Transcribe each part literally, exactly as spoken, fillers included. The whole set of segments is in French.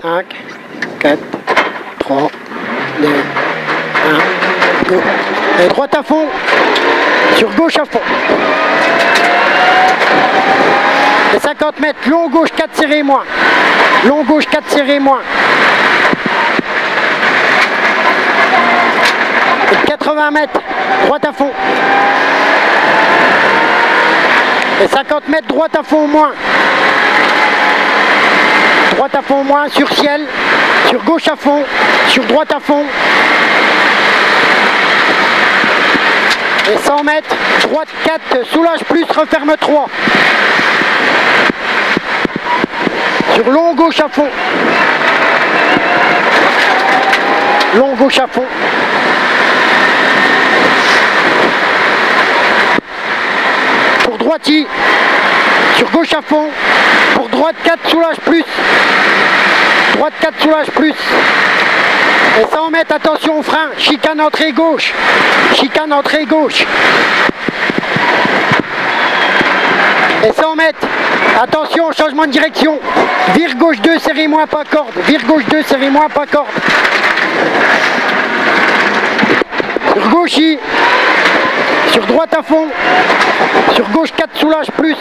cinq, quatre, trois, deux, un, go. Et droite à fond, sur gauche à fond. Et cinquante mètres, long gauche quatre serré moins. Long gauche quatre serré moins. Et quatre-vingts mètres, droite à fond. Et cinquante mètres, droite à fond au moins. Droite à fond au moins, sur ciel, sur gauche à fond, sur droite à fond. Et cent mètres, droite quatre, soulage plus, referme trois. Sur long gauche à fond. Long gauche à fond. Pour droitier, sur gauche à fond. Pour droite quatre, soulage plus. Droite quatre, soulage plus. Et cent mètres, attention au frein, chicane entrée gauche. Chicane entrée gauche. Et cent mètres, attention, changement de direction. Vire gauche deux, serré moins pas corde. Vire gauche deux, serré moins pas corde. Sur gauche, I. Sur droite à fond. Sur gauche quatre, soulage plus.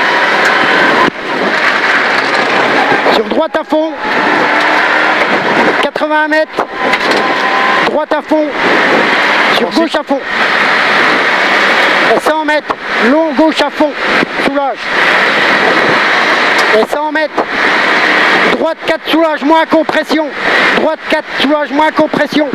Sur droite à fond. quatre-vingts mètres. Droite à fond. Sur gauche à fond. Et cent mètres. Long gauche à fond. Soulage. Et cent mètres. Droite quatre, soulage moins compression. Droite quatre, soulage moins compression.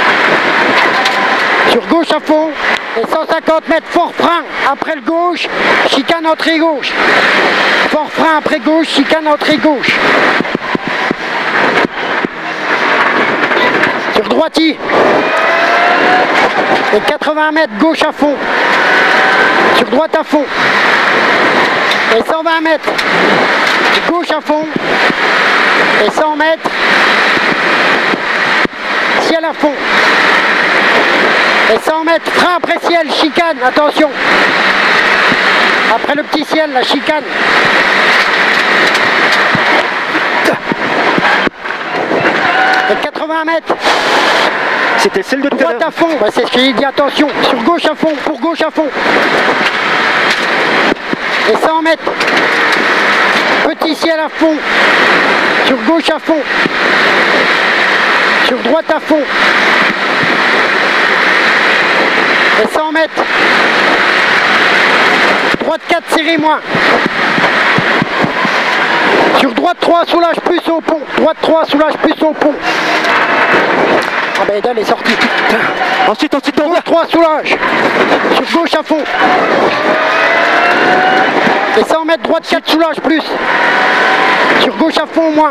Sur gauche à fond. Et cent cinquante mètres, fort frein après le gauche, chicane entrée gauche. Fort frein après gauche, chicane entrée gauche. Sur droitier. Et quatre-vingts mètres, gauche à fond. Sur droite à fond. Et cent vingt mètres, gauche à fond. Et cent mètres, ciel à fond. Et cent mètres, frein après ciel, chicane, attention. Après le petit ciel, la chicane. Et quatre-vingts mètres. C'était celle de droite à fond, bah, c'est ce que j'ai dit, attention. Sur gauche à fond, pour gauche à fond. Et cent mètres. Petit ciel à fond. Sur gauche à fond. Sur droite à fond. Et cent mètres. Droite quatre, serré moins. Sur droite trois, soulage plus au pont. Droite trois, soulage plus au pont. Ah ben elle est sortie. Ensuite, ensuite, on droite trois, soulage. Sur gauche à fond. Et cent mètres, droite quatre, soulage plus. Sur gauche à fond au moins.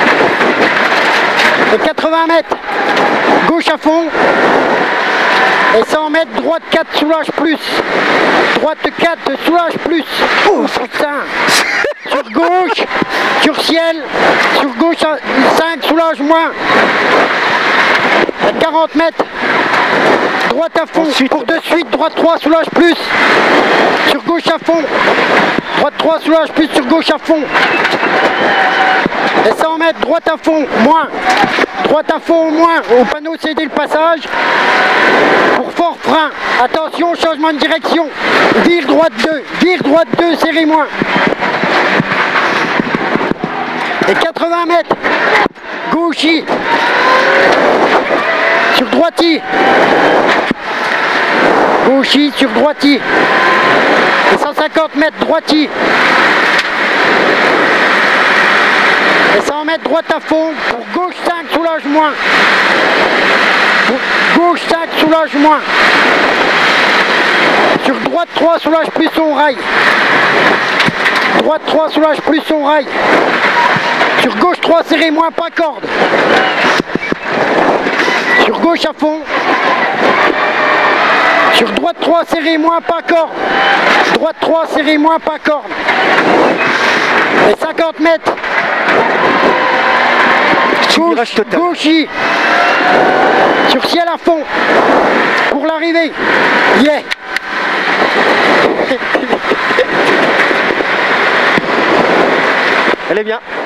Et quatre-vingts mètres. Gauche à fond. Et cent mètres, droite quatre, soulage plus. Droite quatre, soulage plus. Oh putain. Sur gauche, sur ciel, sur gauche cinq, soulage moins. quarante mètres. Droite à fond, ensuite, pour de suite, droite trois, soulage plus. Sur gauche à fond. Droite trois, soulage plus, sur gauche à fond. Et cent mètres, droite à fond, moins. Droite à fond au moins, au panneau céder le passage. Pour fort frein, attention, changement de direction. Vire droite deux, vire droite deux, serré moins. Et quatre-vingts mètres, gauchis. Sur droitier. Gauchis sur droitier. Et cent cinquante mètres, droitier. Et cent mètres, droite à fond. Pour gauche cinq, soulage moins. Pour gauche cinq, soulage moins. Sur droite trois, soulage plus son rail. Droite trois, soulage plus son rail. Sur gauche trois, serré moins, pas corde. Sur gauche à fond. Sur droite trois, serré moins, pas corde. Droite trois, serré moins, pas corde. Et cinquante mètres. Gauche, gauchis. Sur ciel à fond. Pour l'arrivée. Yeah. Elle est bien.